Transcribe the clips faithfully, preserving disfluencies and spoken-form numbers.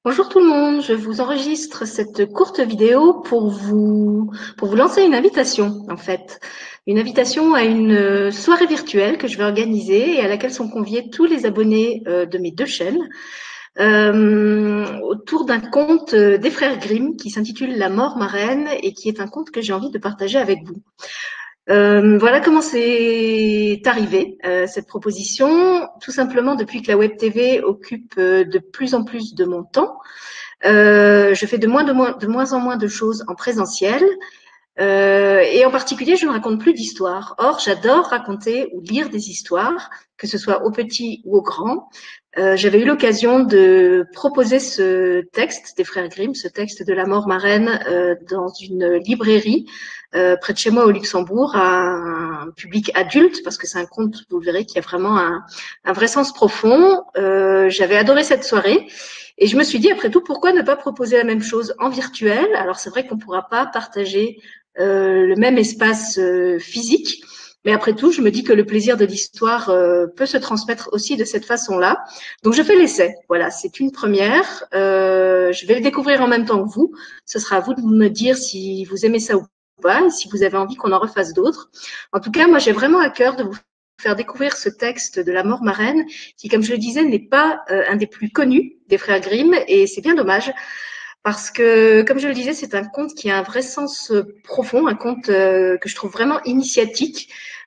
Bonjour tout le monde, je vous enregistre cette courte vidéo pour vous, pour vous lancer une invitation en fait. Une invitation à une soirée virtuelle que je vais organiser et à laquelle sont conviés tous les abonnés euh, de mes deux chaînes euh, autour d'un conte des frères Grimm qui s'intitule La mort marraine et qui est un conte que j'ai envie de partager avec vous. Euh, voilà comment c'est arrivé, euh, cette proposition. Tout simplement depuis que la Web T V occupe euh, de plus en plus de mon temps. Euh, je fais de moins, de, moins, de moins en moins de choses en présentiel. Euh, et en particulier, je ne raconte plus d'histoires. Or, j'adore raconter ou lire des histoires, que ce soit aux petits ou aux grands. Euh, J'avais eu l'occasion de proposer ce texte des frères Grimm, ce texte de la mort marraine, euh, dans une librairie euh, près de chez moi au Luxembourg, à un public adulte, parce que c'est un conte, vous verrez, qui a vraiment un, un vrai sens profond. Euh, J'avais adoré cette soirée. Et je me suis dit, après tout, pourquoi ne pas proposer la même chose en virtuel? Alors, c'est vrai qu'on ne pourra pas partager euh, le même espace euh, physique. Mais après tout, je me dis que le plaisir de l'histoire euh, peut se transmettre aussi de cette façon-là. Donc, je fais l'essai. Voilà, c'est une première. Euh, je vais le découvrir en même temps que vous. Ce sera à vous de me dire si vous aimez ça ou pas, et si vous avez envie qu'on en refasse d'autres. En tout cas, moi, j'ai vraiment à cœur de vous faire découvrir ce texte de la mort marraine, qui, comme je le disais, n'est pas euh, un des plus connus des frères Grimm, et c'est bien dommage. Parce que, comme je le disais, c'est un conte qui a un vrai sens profond, un conte euh, que je trouve vraiment initiatique,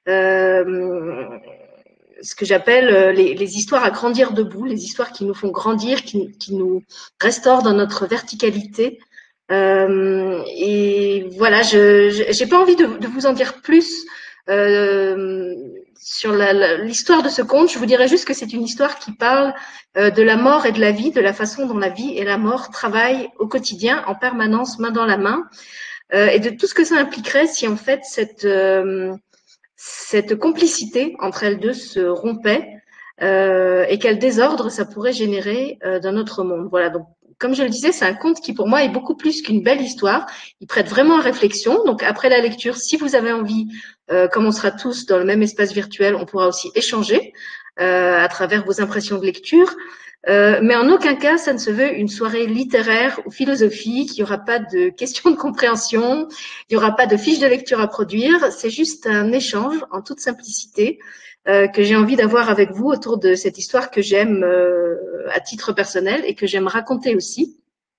euh, ce que j'appelle les, les histoires à grandir debout, les histoires qui nous font grandir, qui, qui nous restaurent dans notre verticalité. Euh, et voilà, je j'ai pas envie de, de vous en dire plus euh, sur l'histoire de ce conte. Je vous dirais juste que c'est une histoire qui parle euh, de la mort et de la vie, de la façon dont la vie et la mort travaillent au quotidien, en permanence, main dans la main, euh, et de tout ce que ça impliquerait si en fait cette euh, cette complicité entre elles deux se rompait euh, et quel désordre ça pourrait générer euh, dans notre monde. Voilà, donc comme je le disais, c'est un conte qui pour moi est beaucoup plus qu'une belle histoire. Il prête vraiment à réflexion. Donc après la lecture, si vous avez envie, euh, comme on sera tous dans le même espace virtuel, on pourra aussi échanger euh, à travers vos impressions de lecture. Euh, mais en aucun cas, ça ne se veut une soirée littéraire ou philosophique. Il n'y aura pas de questions de compréhension, il n'y aura pas de fiche de lecture à produire. C'est juste un échange en toute simplicité euh, que j'ai envie d'avoir avec vous autour de cette histoire que j'aime euh, à titre personnel et que j'aime raconter aussi.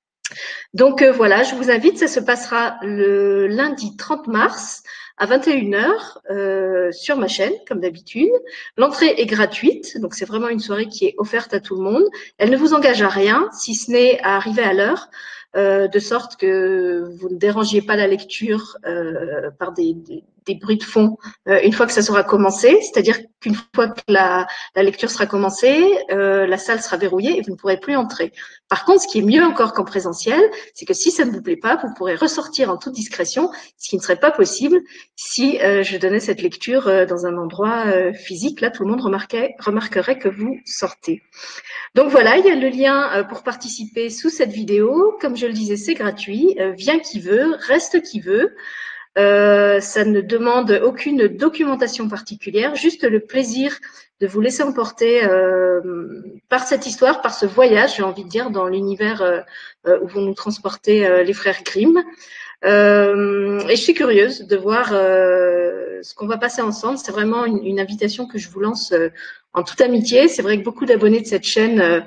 Donc euh, voilà, je vous invite, ça se passera le lundi trente mars à vingt et une heures euh, sur ma chaîne, comme d'habitude. L'entrée est gratuite, donc c'est vraiment une soirée qui est offerte à tout le monde. Elle ne vous engage à rien, si ce n'est à arriver à l'heure, euh, de sorte que vous ne dérangiez pas la lecture euh, par des, des, des bruits de fond euh, une fois que ça sera commencé. C'est-à-dire qu'une fois que la, la lecture sera commencée, euh, la salle sera verrouillée et vous ne pourrez plus entrer. Par contre, ce qui est mieux encore qu'en présentiel, c'est que si ça ne vous plaît pas, vous pourrez ressortir en toute discrétion, ce qui ne serait pas possible si euh, je donnais cette lecture euh, dans un endroit euh, physique. Là, tout le monde remarquait, remarquerait que vous sortez. Donc voilà, il y a le lien euh, pour participer sous cette vidéo. Comme je le disais, c'est gratuit. Euh, vient qui veut, reste qui veut. Euh, ça ne demande aucune documentation particulière, juste le plaisir de vous laisser emporter euh, par cette histoire, par ce voyage, j'ai envie de dire, dans l'univers euh, où vont nous transporter euh, les frères Grimm. Euh, et je suis curieuse de voir euh, ce qu'on va passer ensemble. C'est vraiment une, une invitation que je vous lance euh, en toute amitié. C'est vrai que beaucoup d'abonnés de cette chaîne euh,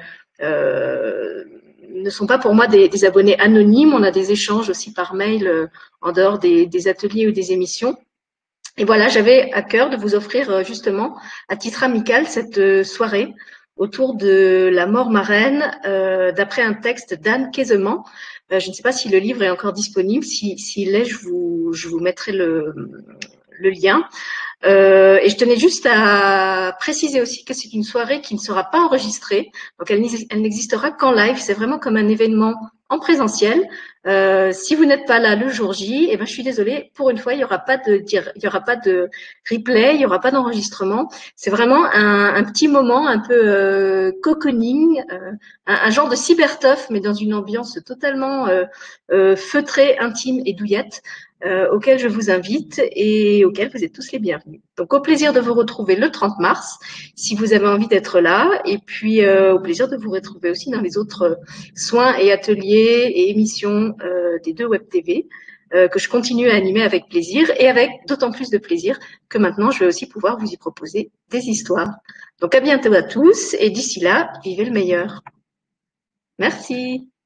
euh, ne sont pas pour moi des, des abonnés anonymes. On a des échanges aussi par mail euh, en dehors des, des ateliers ou des émissions. Et voilà, j'avais à cœur de vous offrir euh, justement, à titre amical, cette euh, soirée autour de la mort marraine, euh, d'après un texte d'Anne Kézeman. Euh, je ne sais pas si le livre est encore disponible. Si, s'il l'est, je vous, je vous mettrai le, le lien. Euh, et je tenais juste à préciser aussi que c'est une soirée qui ne sera pas enregistrée, donc elle, elle n'existera qu'en live. C'est vraiment comme un événement en présentiel. Euh, si vous n'êtes pas là le jour J, eh ben je suis désolée. Pour une fois, il y aura pas de il y aura pas de replay, il y aura pas d'enregistrement. C'est vraiment un, un petit moment un peu euh, cocooning, euh, un, un genre de cybertuff, mais dans une ambiance totalement euh, euh, feutrée, intime et douillette. euh, auquel je vous invite et auquel vous êtes tous les bienvenus. Donc au plaisir de vous retrouver le trente mars, si vous avez envie d'être là, et puis euh, au plaisir de vous retrouver aussi dans les autres soins et ateliers et émissions euh, des deux Web T V euh, que je continue à animer avec plaisir et avec d'autant plus de plaisir que maintenant je vais aussi pouvoir vous y proposer des histoires. Donc à bientôt à tous et d'ici là, vivez le meilleur. Merci.